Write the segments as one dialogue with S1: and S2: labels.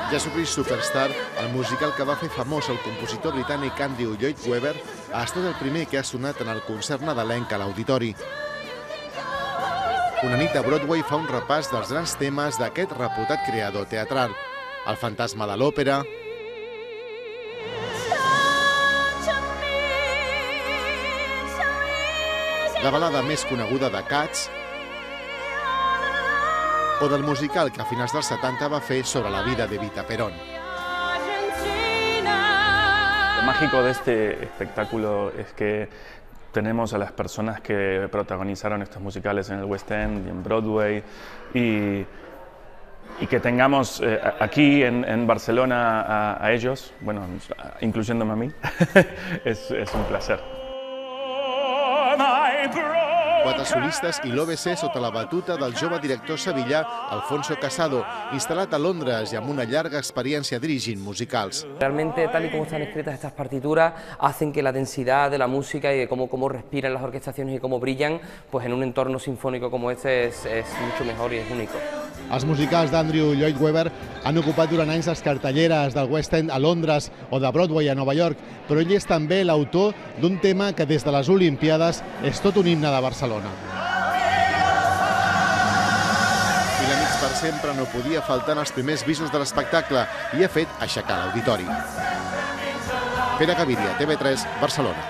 S1: Jesucrist Superstar, el musical que va fer famós el compositor britànic Andrew Lloyd Webber, ha estat el primer que ha sonat en el concert nadalenc a l'Auditori. Una nit a Broadway fa un repàs dels grans temes d'aquest reputat creador teatral. El fantasma de l'òpera, la balada més coneguda de Cats, o del musical que a finals dels 70 va fer sobre la vida de Evita Perón.
S2: Lo mágico de este espectáculo es que tenemos a las personas que protagonizaron estos musicales en el West End y en Broadway y que tengamos aquí en Barcelona a ellos, bueno, incluyéndome a mí, es un placer.
S1: Quatre solistes i l'OBC sota la batuta del jove director sevillà Alfonso Casado, instal·lat a Londres y amb una llarga experiencia dirigint musicals.
S3: Realmente, tal y como están escritas estas partituras, hacen que la densidad de la música y de cómo respiran las orquestaciones y cómo brillan, pues en un entorno sinfónico como este es mucho mejor y es único.
S1: Els musicals d'Andrew Lloyd Webber han ocupat durant anys les cartelleres del West End a Londres o de Broadway a Nova York, però ell és també l'autor d'un tema que des de les Olimpíades és tot un himne de Barcelona. I l'Amics per sempre no podia faltar en els primers visos de l'espectacle i ha fet aixecar l'auditori. Pere Gaviria, TV3, Barcelona.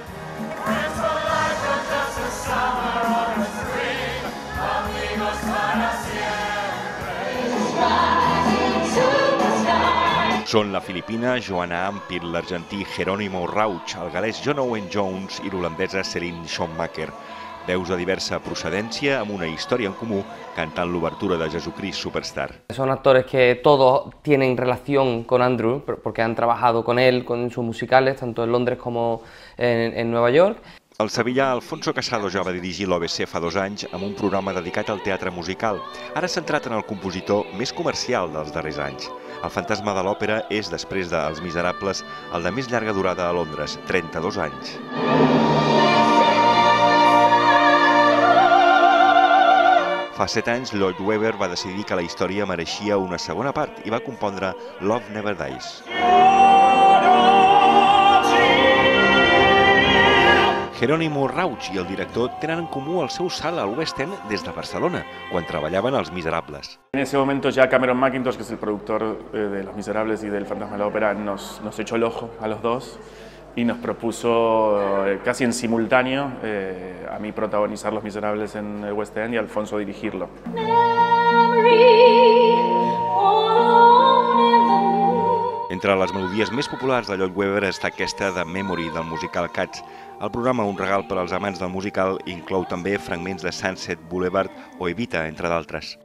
S4: Són la filipina Joanna Ampil, l'argentí Jerónimo Rauch, el galès John Owen Jones i l'holandesa Celine Schoenmaker. Veus de diversa procedència amb una història en comú cantant l'obertura de Jesucrist Superstar.
S3: Son actores que todos tienen relación con Andrew porque han trabajado con él con sus musicales, tanto en Londres como en Nueva York.
S4: El sevillà Alfonso Casado ja va dirigir l'OBC fa 2 anys amb un programa dedicat al teatre musical, ara centrat en el compositor més comercial dels darrers anys. El fantasma de l'òpera és, després de Els Miserables, el de més llarga durada a Londres, 32 anys. Fa 7 anys, Lloyd Webber va decidir que la història mereixia una segona part i va compondre Love Never Dies. Jerónimo Rauch i el director tenen en comú el seu salt al West End des de Barcelona, quan treballaven als Miserables.
S2: En ese momento ya Cameron Mackintosh, que es el productor de Los Miserables y del Fantasma de la Ópera, nos echó el ojo a los dos y nos propuso casi en simultáneo a mí protagonizar Los Miserables en el West End y a Alfonso dirigirlo.
S4: Entre les melodies més populars de Lloyd Webber està aquesta de Memory del musical Cats. El programa, un regal per als amants del musical, inclou també fragments de Sunset Boulevard o Evita, entre d'altres.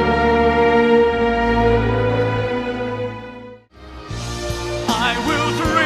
S5: I will